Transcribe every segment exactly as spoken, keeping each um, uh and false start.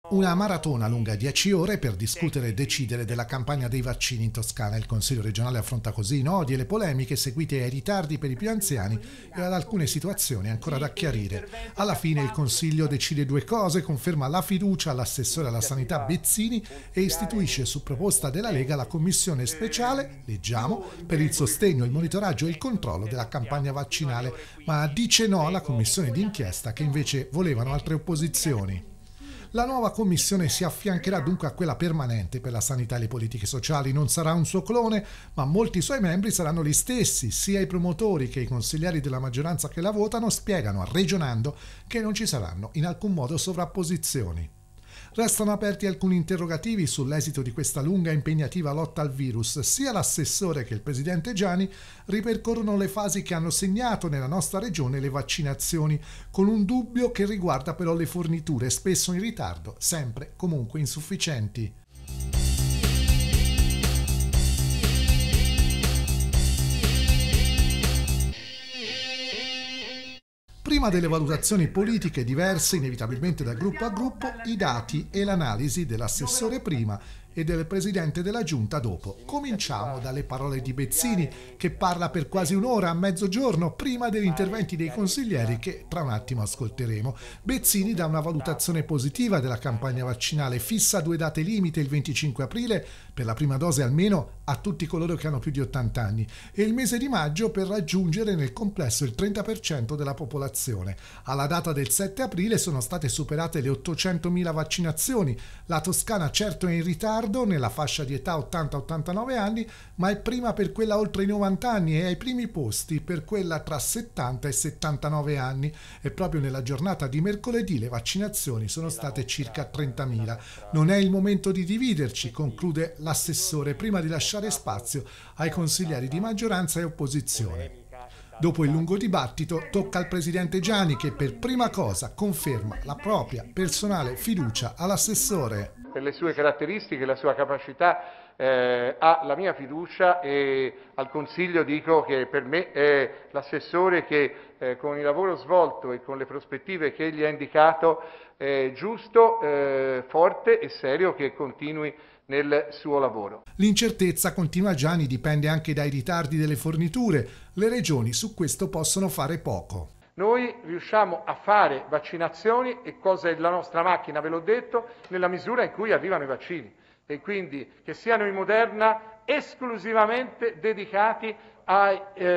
Una maratona lunga dieci ore per discutere e decidere della campagna dei vaccini in Toscana. Il Consiglio regionale affronta così i nodi e le polemiche seguite ai ritardi per i più anziani e ad alcune situazioni ancora da chiarire. Alla fine il Consiglio decide due cose: conferma la fiducia all'assessore alla sanità Bezzini e istituisce su proposta della Lega la commissione speciale, leggiamo, per il sostegno, il monitoraggio e il controllo della campagna vaccinale, ma dice no alla commissione d'inchiesta che invece volevano altre opposizioni. La nuova commissione si affiancherà dunque a quella permanente per la sanità e le politiche sociali. Non sarà un suo clone, ma molti suoi membri saranno gli stessi. Sia i promotori che i consiglieri della maggioranza che la votano spiegano, ragionando, che non ci saranno in alcun modo sovrapposizioni. Restano aperti alcuni interrogativi sull'esito di questa lunga e impegnativa lotta al virus. Sia l'assessore che il presidente Giani ripercorrono le fasi che hanno segnato nella nostra regione le vaccinazioni, con un dubbio che riguarda però le forniture, spesso in ritardo, sempre comunque insufficienti. Prima delle valutazioni politiche diverse, inevitabilmente da gruppo a gruppo, i dati e l'analisi dell'assessore prima e del presidente della giunta dopo. Cominciamo dalle parole di Bezzini, che parla per quasi un'ora a mezzogiorno prima degli interventi dei consiglieri che tra un attimo ascolteremo. Bezzini dà una valutazione positiva della campagna vaccinale, fissa due date limite, il venticinque aprile per la prima dose almeno a tutti coloro che hanno più di ottanta anni e il mese di maggio per raggiungere nel complesso il trenta per cento della popolazione. Alla data del sette aprile sono state superate le ottocentomila vaccinazioni. La Toscana certo è in ritardo nella fascia di età ottanta ottantanove anni, ma è prima per quella oltre i novanta anni e ai primi posti per quella tra settanta e settantanove anni, e proprio nella giornata di mercoledì le vaccinazioni sono state circa trentamila. Non è il momento di dividerci, conclude l'assessore, prima di lasciare spazio ai consiglieri di maggioranza e opposizione. Dopo il lungo dibattito tocca al presidente Giani, che per prima cosa conferma la propria personale fiducia all'assessore. Per le sue caratteristiche, la sua capacità, eh, ha la mia fiducia, e al Consiglio dico che per me è l'assessore che eh, con il lavoro svolto e con le prospettive che egli ha indicato è giusto, eh, forte e serio che continui nel suo lavoro. L'incertezza, continua Giani, dipende anche dai ritardi delle forniture. Le regioni su questo possono fare poco. Noi riusciamo a fare vaccinazioni, e cosa è la nostra macchina, ve l'ho detto, nella misura in cui arrivano i vaccini, e quindi che siano i Moderna esclusivamente dedicati ai,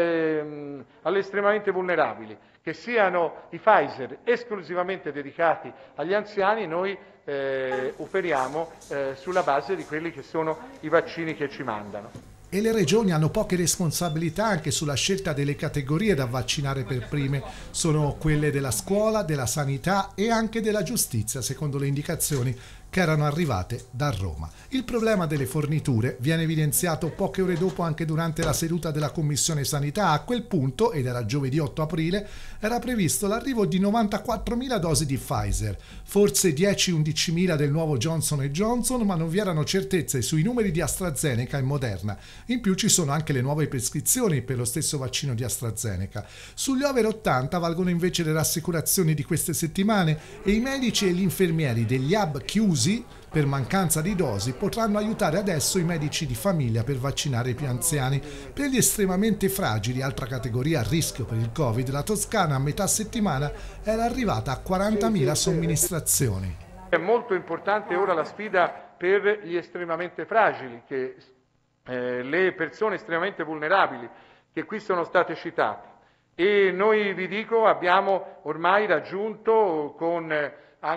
ehm, alle estremamente vulnerabili, che siano i Pfizer esclusivamente dedicati agli anziani. Noi eh, operiamo eh, sulla base di quelli che sono i vaccini che ci mandano. E le regioni hanno poche responsabilità anche sulla scelta delle categorie da vaccinare per prime. Sono quelle della scuola, della sanità e anche della giustizia, secondo le indicazioni che erano arrivate da Roma. Il problema delle forniture viene evidenziato poche ore dopo anche durante la seduta della Commissione Sanità. A quel punto, ed era giovedì otto aprile, era previsto l'arrivo di novantaquattromila dosi di Pfizer, forse dieci undicimila del nuovo Johnson and Johnson, ma non vi erano certezze sui numeri di AstraZeneca e Moderna. In più ci sono anche le nuove prescrizioni per lo stesso vaccino di AstraZeneca. Sugli over ottanta valgono invece le rassicurazioni di queste settimane, e i medici e gli infermieri degli hub chiusi per mancanza di dosi potranno aiutare adesso i medici di famiglia per vaccinare i più anziani. Per gli estremamente fragili, altra categoria a rischio per il Covid, la Toscana a metà settimana era arrivata a quarantamila somministrazioni. È molto importante ora la sfida per gli estremamente fragili, che, eh, le persone estremamente vulnerabili che qui sono state citate, e noi vi dico abbiamo ormai raggiunto con eh,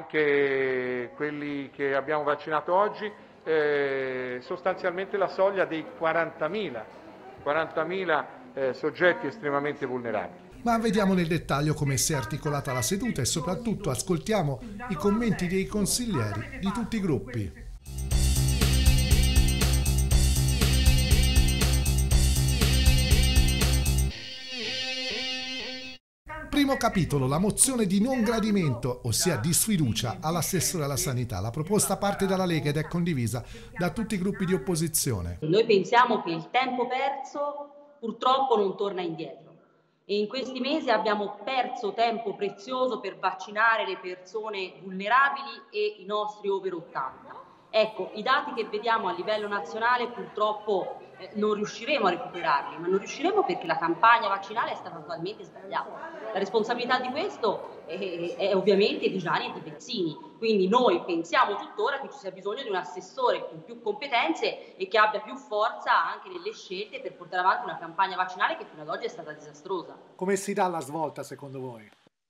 anche quelli che abbiamo vaccinato oggi, eh, sostanzialmente la soglia dei quarantamila eh, soggetti estremamente vulnerabili. Ma vediamo nel dettaglio come si è articolata la seduta e soprattutto ascoltiamo i commenti dei consiglieri di tutti i gruppi. Primo capitolo, la mozione di non gradimento, ossia di sfiducia all'assessore alla sanità. La proposta parte dalla Lega ed è condivisa da tutti i gruppi di opposizione. Noi pensiamo che il tempo perso purtroppo non torna indietro. e in questi mesi abbiamo perso tempo prezioso per vaccinare le persone vulnerabili e i nostri over ottanta. Ecco, i dati che vediamo a livello nazionale purtroppo eh, non riusciremo a recuperarli, ma non riusciremo perché la campagna vaccinale è stata totalmente sbagliata. La responsabilità di questo è, è ovviamente di Gianni e di Bezzini, quindi noi pensiamo tuttora che ci sia bisogno di un assessore con più competenze e che abbia più forza anche nelle scelte per portare avanti una campagna vaccinale che fino ad oggi è stata disastrosa. Come si dà la svolta secondo voi?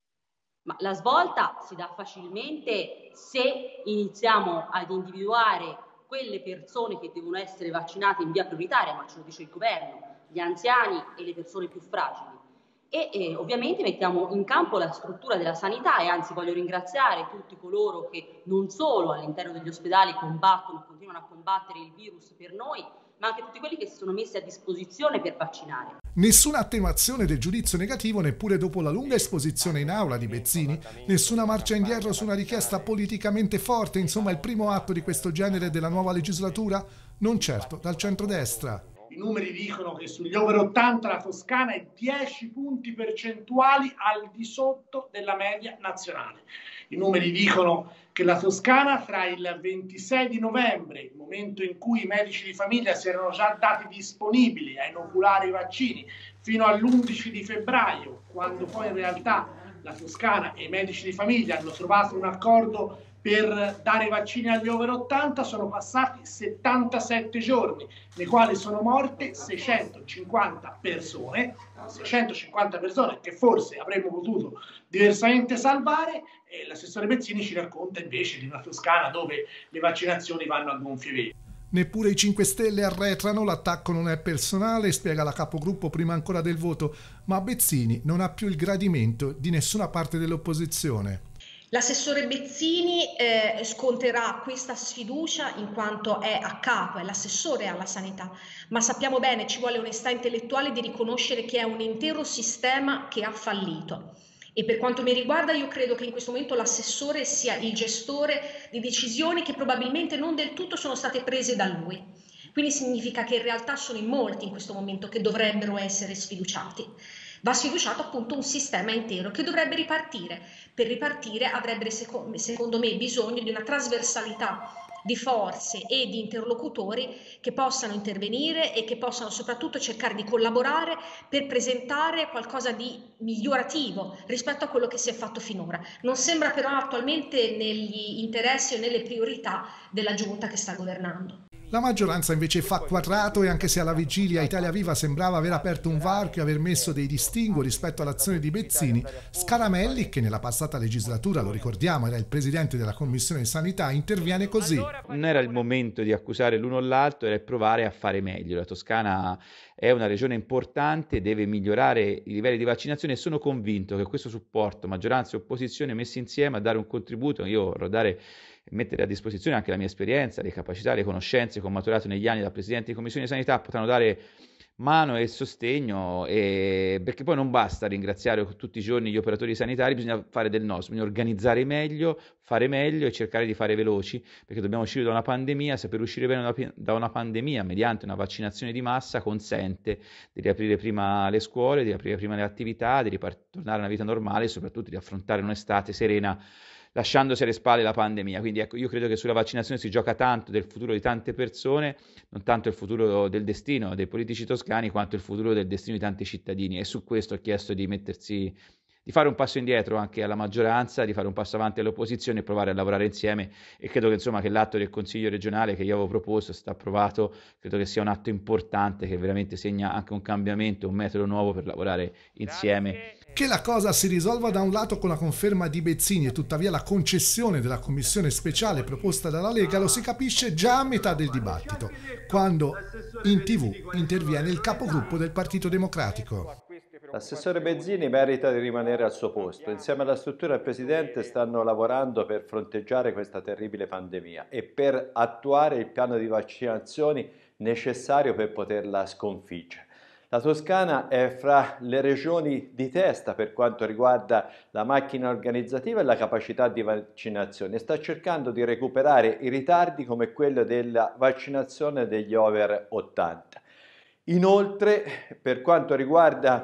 Ma la svolta si dà facilmente se iniziamo ad individuare quelle persone che devono essere vaccinate in via prioritaria, ma ce lo dice il governo, gli anziani e le persone più fragili. E eh, ovviamente mettiamo in campo la struttura della sanità e anzi voglio ringraziare tutti coloro che non solo all'interno degli ospedali combattono, continuano a combattere il virus per noi, ma anche tutti quelli che si sono messi a disposizione per vaccinare. Nessuna attenuazione del giudizio negativo neppure dopo la lunga esposizione in aula di Bezzini, nessuna marcia indietro su una richiesta politicamente forte, insomma il primo atto di questo genere della nuova legislatura? Non certo dal centrodestra. I numeri dicono che sugli over ottanta la Toscana è dieci punti percentuali al di sotto della media nazionale. I numeri dicono che la Toscana tra il ventisei di novembre, il momento in cui i medici di famiglia si erano già dati disponibili a inoculare i vaccini, fino all'undici di febbraio, quando poi in realtà la Toscana e i medici di famiglia hanno trovato un accordo per dare vaccini agli over ottanta, sono passati settantasette giorni, nei quali sono morte seicentocinquanta persone, seicentocinquanta persone che forse avremmo potuto diversamente salvare, e l'assessore Bezzini ci racconta invece di una Toscana dove le vaccinazioni vanno a gonfie vele. Neppure i cinque Stelle arretrano, l'attacco non è personale, spiega la capogruppo prima ancora del voto, ma Bezzini non ha più il gradimento di nessuna parte dell'opposizione. L'assessore Bezzini eh, sconterà questa sfiducia in quanto è a capo, è l'assessore alla sanità, ma sappiamo bene, ci vuole onestà intellettuale di riconoscere che è un intero sistema che ha fallito. E per quanto mi riguarda io credo che in questo momento l'assessore sia il gestore di decisioni che probabilmente non del tutto sono state prese da lui. Quindi significa che in realtà sono in molti in questo momento che dovrebbero essere sfiduciati. Va sfiduciato appunto un sistema intero che dovrebbe ripartire. Per ripartire avrebbe secondo me bisogno di una trasversalità di forze e di interlocutori che possano intervenire e che possano soprattutto cercare di collaborare per presentare qualcosa di migliorativo rispetto a quello che si è fatto finora. Non sembra però attualmente negli interessi o nelle priorità della giunta che sta governando. La maggioranza invece fa quadrato e anche se alla vigilia Italia Viva sembrava aver aperto un varco e aver messo dei distinguo rispetto all'azione di Bezzini, Scaramelli, che nella passata legislatura, lo ricordiamo, era il presidente della Commissione Sanità, interviene così. Non era il momento di accusare l'uno o l'altro, era provare a fare meglio. La Toscana è una regione importante, deve migliorare i livelli di vaccinazione e sono convinto che questo supporto, maggioranza e opposizione messi insieme a dare un contributo, io vorrei dare mettere a disposizione anche la mia esperienza, le capacità, le conoscenze che ho maturato negli anni da Presidente di Commissione di Sanità, potranno dare mano e sostegno, e perché poi non basta ringraziare tutti i giorni gli operatori sanitari, bisogna fare del nostro, bisogna organizzare meglio, fare meglio e cercare di fare veloci, perché dobbiamo uscire da una pandemia. Se per uscire bene da una pandemia mediante una vaccinazione di massa consente di riaprire prima le scuole, di riaprire prima le attività, di ritornare a una vita normale e soprattutto di affrontare un'estate serena lasciandosi alle spalle la pandemia. Quindi ecco, io credo che sulla vaccinazione si gioca tanto del futuro di tante persone, non tanto il futuro del destino dei politici toscani quanto il futuro del destino di tanti cittadini, e su questo ho chiesto di mettersi, di fare un passo indietro anche alla maggioranza, di fare un passo avanti all'opposizione e provare a lavorare insieme, e credo che insomma che l'atto del Consiglio regionale che io avevo proposto, è stato approvato, credo che sia un atto importante che veramente segna anche un cambiamento, un metodo nuovo per lavorare insieme. Che la cosa si risolva da un lato con la conferma di Bezzini e tuttavia la concessione della commissione speciale proposta dalla Lega lo si capisce già a metà del dibattito, quando in tivù interviene il capogruppo del Partito Democratico. L'assessore Bezzini merita di rimanere al suo posto. Insieme alla struttura del Presidente stanno lavorando per fronteggiare questa terribile pandemia e per attuare il piano di vaccinazioni necessario per poterla sconfiggere. La Toscana è fra le regioni di testa per quanto riguarda la macchina organizzativa e la capacità di vaccinazione e sta cercando di recuperare i ritardi come quello della vaccinazione degli over ottanta. Inoltre, per quanto riguarda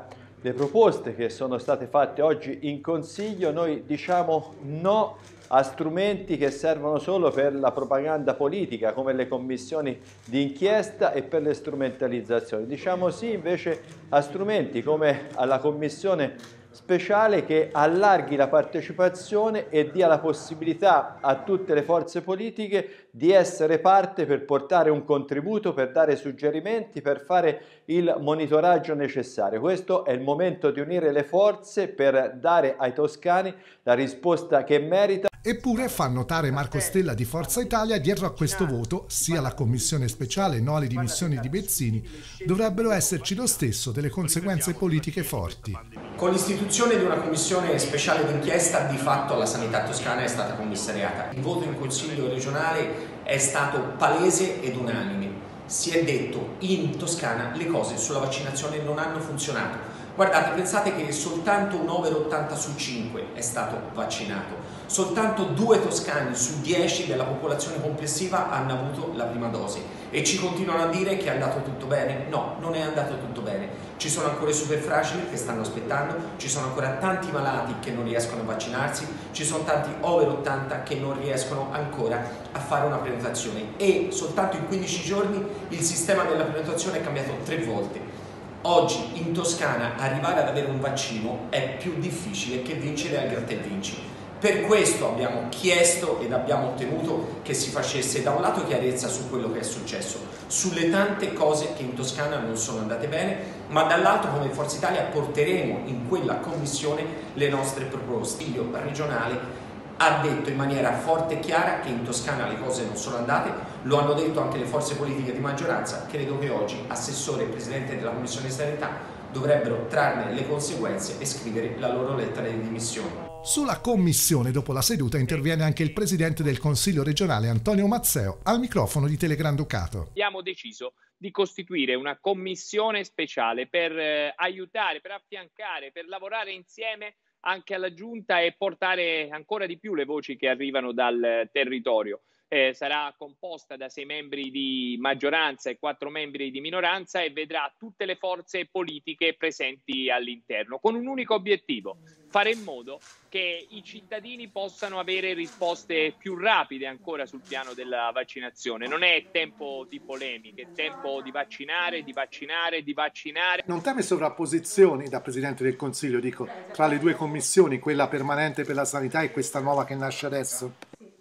le proposte che sono state fatte oggi in Consiglio, noi diciamo no a strumenti che servono solo per la propaganda politica, come le commissioni di inchiesta e per le strumentalizzazioni. Diciamo sì invece a strumenti come alla commissione speciale che allarghi la partecipazione e dia la possibilità a tutte le forze politiche di essere parte per portare un contributo, per dare suggerimenti, per fare il monitoraggio necessario. Questo è il momento di unire le forze per dare ai toscani la risposta che merita. Eppure, fa notare Marco Stella di Forza Italia, dietro a questo voto, sia la commissione speciale no alle dimissioni di Bezzini, dovrebbero esserci lo stesso delle conseguenze politiche forti. Con l'istituzione di una commissione speciale d'inchiesta, di fatto la sanità toscana è stata commissariata. Il voto in Consiglio regionale è stato palese ed unanime. Si è detto in Toscana le cose sulla vaccinazione non hanno funzionato. Guardate, pensate che soltanto un over ottanta su cinque è stato vaccinato. Soltanto due toscani su dieci della popolazione complessiva hanno avuto la prima dose e ci continuano a dire che è andato tutto bene. No, non è andato tutto bene. Ci sono ancora i super fragili che stanno aspettando, ci sono ancora tanti malati che non riescono a vaccinarsi, ci sono tanti over ottanta che non riescono ancora a fare una prenotazione e soltanto in quindici giorni il sistema della prenotazione è cambiato tre volte. Oggi in Toscana arrivare ad avere un vaccino è più difficile che vincere al gratta e vinci. Per questo abbiamo chiesto ed abbiamo ottenuto che si facesse da un lato chiarezza su quello che è successo, sulle tante cose che in Toscana non sono andate bene, ma dall'altro come Forza Italia porteremo in quella commissione le nostre proposte. Il Consiglio regionale ha detto in maniera forte e chiara che in Toscana le cose non sono andate, lo hanno detto anche le forze politiche di maggioranza. Credo che oggi Assessore e Presidente della Commissione Sanità dovrebbero trarne le conseguenze e scrivere la loro lettera di dimissioni. Sulla commissione, dopo la seduta, interviene anche il Presidente del Consiglio regionale Antonio Mazzeo al microfono di Telegranducato. Abbiamo deciso di costituire una commissione speciale per eh, aiutare, per affiancare, per lavorare insieme anche alla Giunta e portare ancora di più le voci che arrivano dal territorio. Eh, sarà composta da sei membri di maggioranza e quattro membri di minoranza e vedrà tutte le forze politiche presenti all'interno, con un unico obiettivo: fare in modo che i cittadini possano avere risposte più rapide ancora sul piano della vaccinazione. Non è tempo di polemiche, è tempo di vaccinare, di vaccinare, di vaccinare. Non teme sovrapposizioni, da Presidente del Consiglio, dico, tra le due commissioni, quella permanente per la sanità e questa nuova che nasce adesso?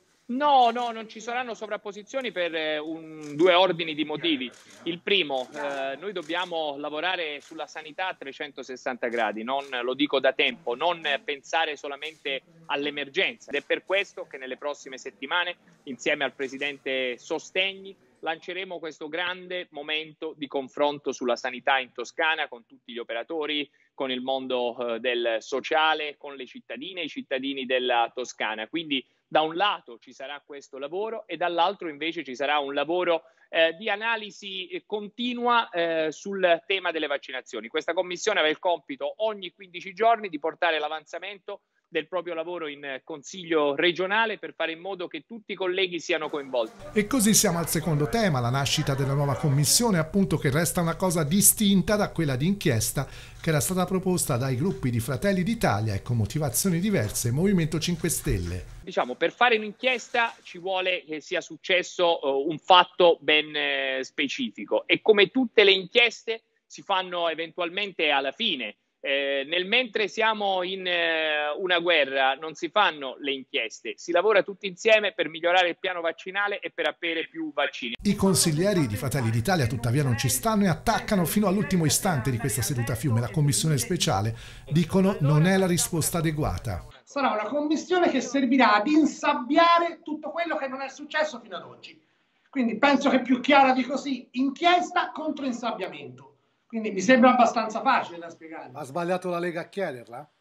No, no, non ci saranno sovrapposizioni per eh, un, due ordini di motivi. Il primo, eh, noi dobbiamo lavorare sulla sanità a trecentosessanta gradi, non, lo dico da tempo, non pensare solamente all'emergenza. Ed è per questo che nelle prossime settimane, insieme al Presidente Sostegni, lanceremo questo grande momento di confronto sulla sanità in Toscana con tutti gli operatori, con il mondo eh, del sociale, con le cittadine e i cittadini della Toscana. Quindi da un lato ci sarà questo lavoro e dall'altro invece ci sarà un lavoro eh, di analisi continua eh, sul tema delle vaccinazioni. Questa commissione aveva il compito ogni quindici giorni di portare l'avanzamento del proprio lavoro in Consiglio regionale per fare in modo che tutti i colleghi siano coinvolti. E così siamo al secondo tema, la nascita della nuova commissione, appunto, che resta una cosa distinta da quella di inchiesta che era stata proposta dai gruppi di Fratelli d'Italia e con motivazioni diverse Movimento cinque Stelle. Diciamo, per fare un'inchiesta ci vuole che sia successo uh, un fatto ben eh, specifico e come tutte le inchieste si fanno eventualmente alla fine. Eh, nel mentre siamo in eh, una guerra non si fanno le inchieste, si lavora tutti insieme per migliorare il piano vaccinale e per avere più vaccini. I consiglieri di Fratelli d'Italia tuttavia non ci stanno e attaccano fino all'ultimo istante di questa seduta fiume la commissione speciale, dicono non è la risposta adeguata. Sarà una commissione che servirà ad insabbiare tutto quello che non è successo fino ad oggi. Quindi penso che più chiara di così, inchiesta contro insabbiamento. Quindi mi sembra abbastanza facile da spiegare. Ha sbagliato la Lega a chiederla?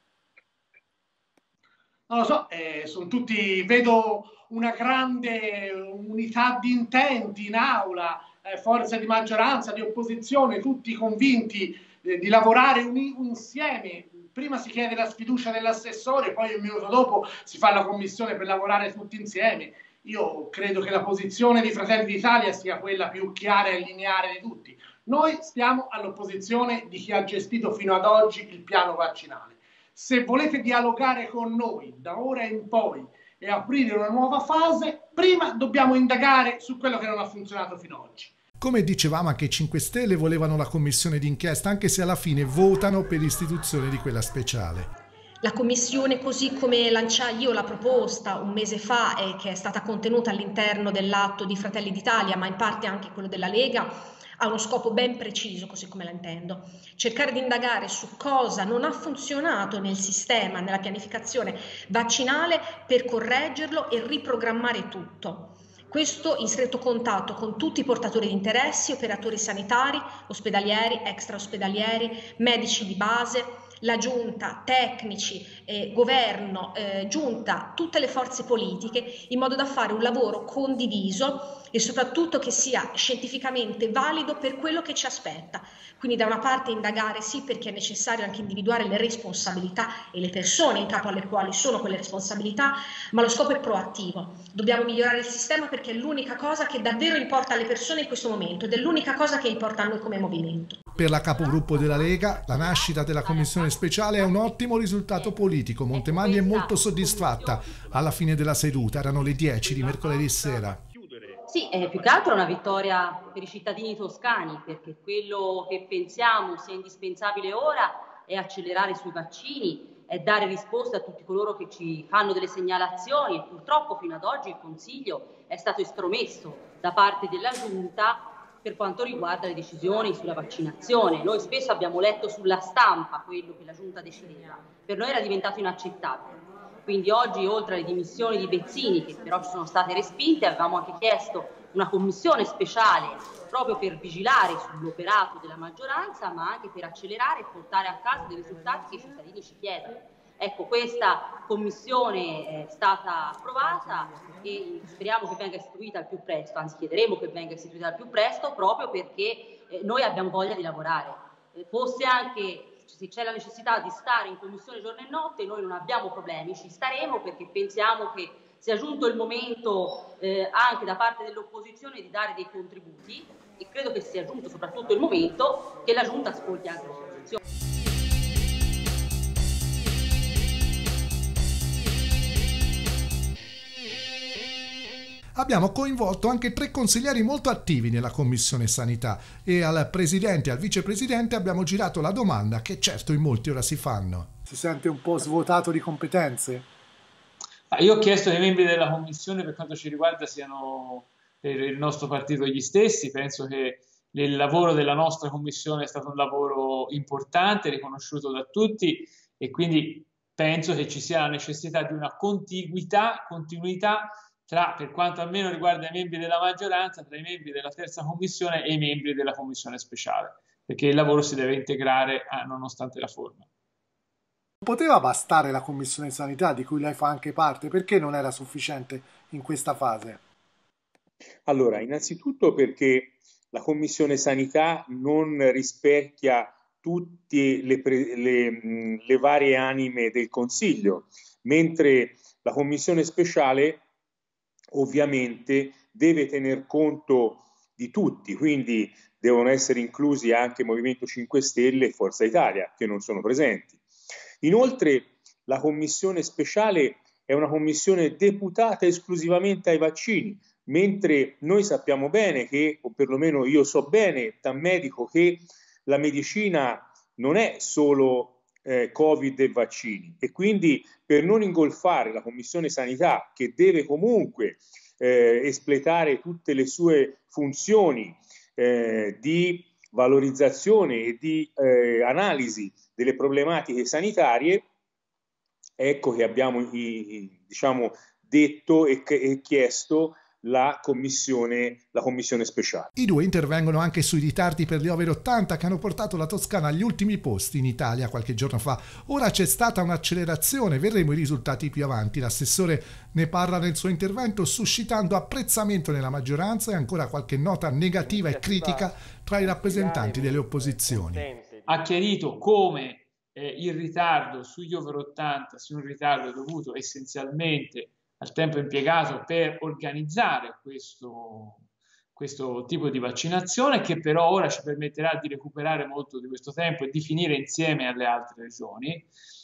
Non lo so, eh, sono tutti, vedo una grande unità di intenti in aula, eh, forze di maggioranza, di opposizione, tutti convinti eh, di lavorare uni, insieme. Prima si chiede la sfiducia dell'assessore, poi un minuto dopo si fa la commissione per lavorare tutti insieme. Io credo che la posizione di Fratelli d'Italia sia quella più chiara e lineare di tutti. Noi stiamo all'opposizione di chi ha gestito fino ad oggi il piano vaccinale. Se volete dialogare con noi da ora in poi e aprire una nuova fase, prima dobbiamo indagare su quello che non ha funzionato fino ad oggi. Come dicevamo, anche i cinque Stelle volevano la commissione d'inchiesta, anche se alla fine votano per l'istituzione di quella speciale. La commissione, così come lanciai io la proposta un mese fa e che è stata contenuta all'interno dell'atto di Fratelli d'Italia, ma in parte anche quello della Lega, ha uno scopo ben preciso, così come la intendo: cercare di indagare su cosa non ha funzionato nel sistema, nella pianificazione vaccinale, per correggerlo e riprogrammare tutto. Questo in stretto contatto con tutti i portatori di interessi, operatori sanitari, ospedalieri, extraospedalieri, medici di base, la giunta, tecnici, eh, governo, eh, giunta, tutte le forze politiche, in modo da fare un lavoro condiviso e soprattutto che sia scientificamente valido per quello che ci aspetta. Quindi da una parte indagare sì, perché è necessario anche individuare le responsabilità e le persone in capo alle quali sono quelle responsabilità, ma lo scopo è proattivo. Dobbiamo migliorare il sistema perché è l'unica cosa che davvero importa alle persone in questo momento ed è l'unica cosa che importa a noi come movimento. Per la capogruppo della Lega, la nascita della commissione speciale è un ottimo risultato politico. Montemagni è molto soddisfatta. Alla fine della seduta, erano le dieci di mercoledì sera. Sì, è più che altro una vittoria per i cittadini toscani, perché quello che pensiamo sia indispensabile ora è accelerare sui vaccini, è dare risposte a tutti coloro che ci fanno delle segnalazioni, e purtroppo fino ad oggi il Consiglio è stato estromesso da parte della Giunta per quanto riguarda le decisioni sulla vaccinazione. Noi spesso abbiamo letto sulla stampa quello che la Giunta decideva, per noi era diventato inaccettabile. Quindi oggi, oltre alle dimissioni di Bezzini, che però ci sono state respinte, avevamo anche chiesto una commissione speciale proprio per vigilare sull'operato della maggioranza, ma anche per accelerare e portare a casa dei risultati che i cittadini ci chiedono. Ecco, questa commissione è stata approvata e speriamo che venga istituita al più presto, anzi chiederemo che venga istituita al più presto, proprio perché eh, noi abbiamo voglia di lavorare. Eh, fosse anche, se c'è la necessità di stare in commissione giorno e notte, noi non abbiamo problemi, ci staremo perché pensiamo che sia giunto il momento eh, anche da parte dell'opposizione di dare dei contributi, e credo che sia giunto soprattutto il momento che la Giunta ascolti anche l'opposizione. Abbiamo coinvolto anche tre consiglieri molto attivi nella Commissione Sanità e al Presidente e al Vicepresidente abbiamo girato la domanda che certo in molti ora si fanno. Si sente un po' svuotato di competenze? Io ho chiesto ai membri della Commissione, per quanto ci riguarda, siano per il nostro partito gli stessi. Penso che il lavoro della nostra Commissione è stato un lavoro importante, riconosciuto da tutti, e quindi penso che ci sia la necessità di una contiguità, continuità tra, per quanto almeno riguarda i membri della maggioranza, tra i membri della terza commissione e i membri della commissione speciale, perché il lavoro si deve integrare a, nonostante la forma. Poteva bastare la commissione sanità, di cui lei fa anche parte? Perché non era sufficiente in questa fase? Allora, innanzitutto perché la commissione sanità non rispecchia tutte le, le, le varie anime del Consiglio, mentre la commissione speciale ovviamente deve tener conto di tutti, quindi devono essere inclusi anche Movimento cinque Stelle e Forza Italia, che non sono presenti. Inoltre la commissione speciale è una commissione deputata esclusivamente ai vaccini, mentre noi sappiamo bene che, o perlomeno io so bene da medico, che la medicina non è solo eh, Covid e vaccini, e quindi per non ingolfare la Commissione Sanità, che deve comunque eh, espletare tutte le sue funzioni eh, di valorizzazione e di eh, analisi delle problematiche sanitarie, ecco che abbiamo i, diciamo, detto e, e chiesto la commissione, la commissione speciale. I due intervengono anche sui ritardi per gli over ottanta che hanno portato la Toscana agli ultimi posti in Italia qualche giorno fa. Ora c'è stata un'accelerazione, vedremo i risultati più avanti. L'assessore ne parla nel suo intervento, suscitando apprezzamento nella maggioranza e ancora qualche nota negativa e critica tra i rappresentanti delle opposizioni. Ha chiarito come eh, il ritardo sugli over ottanta sia un ritardo dovuto essenzialmente al tempo impiegato per organizzare questo, questo tipo di vaccinazione, che però ora ci permetterà di recuperare molto di questo tempo e di finire insieme alle altre regioni.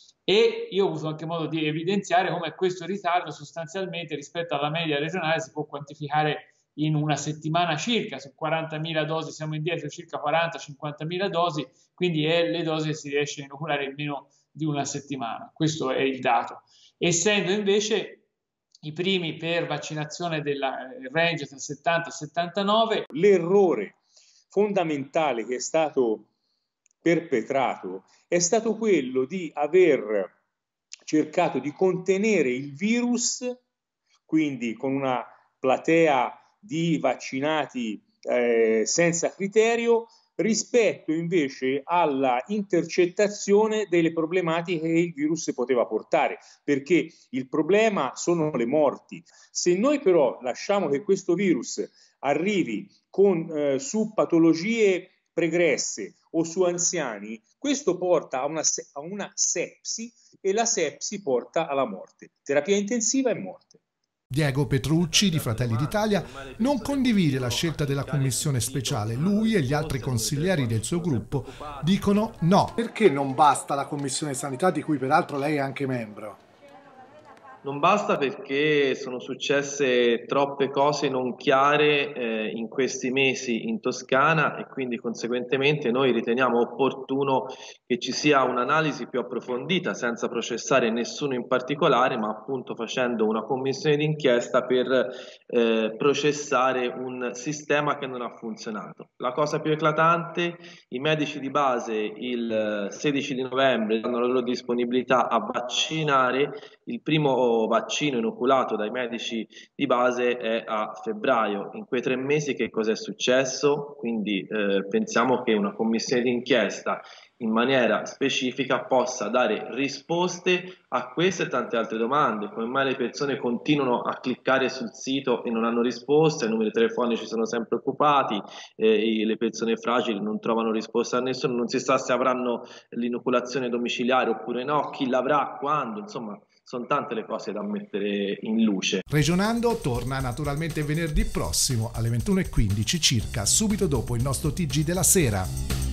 E io ho avuto anche modo di evidenziare come questo ritardo sostanzialmente rispetto alla media regionale si può quantificare in una settimana circa. Su quarantamila dosi siamo indietro circa quaranta cinquantamila dosi, quindi è le dosi che si riesce a inoculare in meno di una settimana. Questo è il dato. Essendo invece i primi per vaccinazione del range tra settanta e settantanove. L'errore fondamentale che è stato perpetrato è stato quello di aver cercato di contenere il virus, quindi con una platea di vaccinati eh, senza criterio, rispetto invece alla intercettazione delle problematiche che il virus poteva portare, perché il problema sono le morti. Se noi però lasciamo che questo virus arrivi con, eh, su patologie pregresse o su anziani, questo porta a una, a una sepsi e la sepsi porta alla morte. Terapia intensiva e morte. Diego Petrucci di Fratelli d'Italia non condivide la scelta della commissione speciale. Lui e gli altri consiglieri del suo gruppo dicono no. Perché non basta la commissione sanità, di cui peraltro lei è anche membro? Non basta perché sono successe troppe cose non chiare eh, in questi mesi in Toscana e quindi conseguentemente noi riteniamo opportuno che ci sia un'analisi più approfondita senza processare nessuno in particolare, ma appunto facendo una commissione d'inchiesta per eh, processare un sistema che non ha funzionato. La cosa più eclatante: i medici di base il sedici di novembre hanno la loro disponibilità a vaccinare. Il primo vaccino inoculato dai medici di base è a febbraio. In quei tre mesi che cosa è successo? Quindi eh, pensiamo che una commissione d'inchiesta in maniera specifica possa dare risposte a queste e tante altre domande. Come mai le persone continuano a cliccare sul sito e non hanno risposte, i numeri telefonici sono sempre occupati, eh, le persone fragili non trovano risposta a nessuno, non si sa se avranno l'inoculazione domiciliare oppure no, chi l'avrà, quando, insomma sono tante le cose da mettere in luce. Regionando torna naturalmente venerdì prossimo alle ventuno e quindici circa, subito dopo il nostro T G della sera.